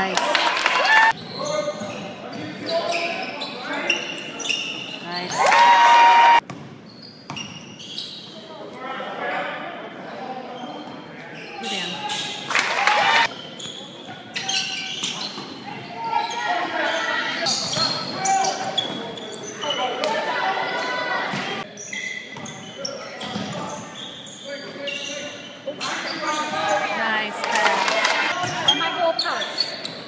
Nice. Nice. Get in. Nice pass. And my goal purse.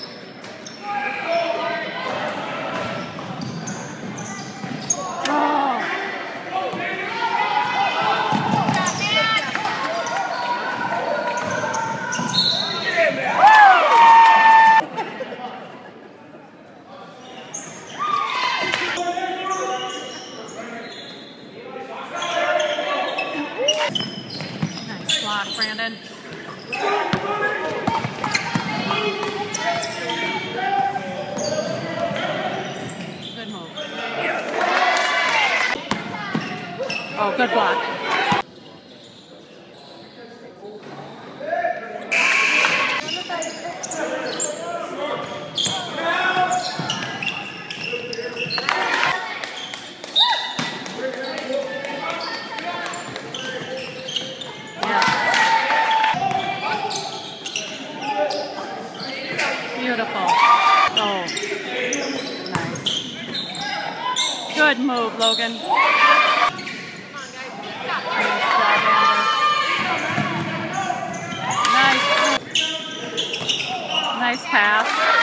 Nice block, Brandon. Good move. Oh, good block. Beautiful. Oh, nice. Good move, Logan. Nice. Nice pass.